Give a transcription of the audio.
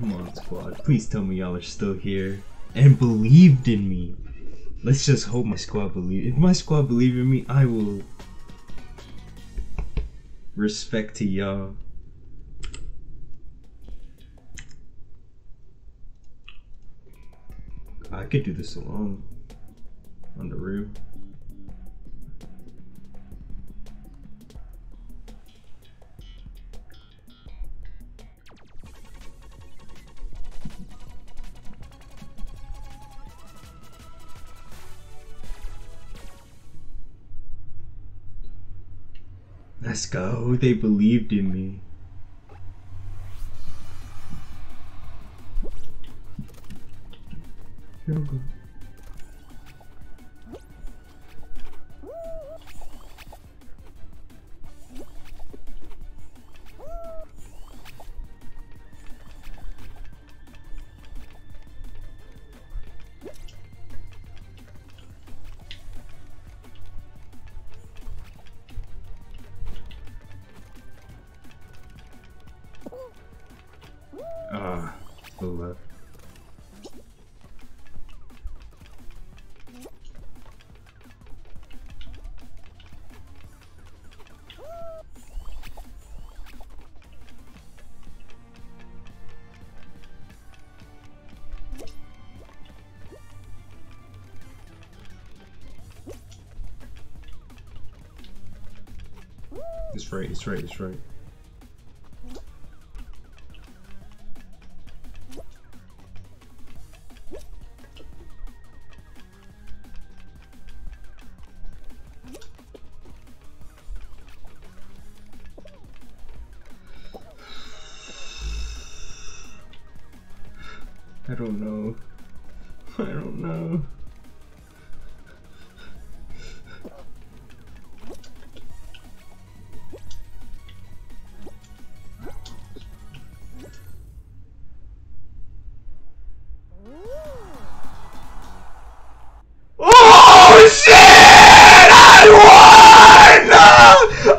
Come on, squad. Please tell me y'all are still here and believed in me. Let's just hope my squad believe. If my squad believe in me, I will. Respect to y'all. I could do this alone. On the real. Let's go. They believed in me. Here we go. Still left. It's right, it's right, it's right. I don't know. I don't know. Oh shit! I won!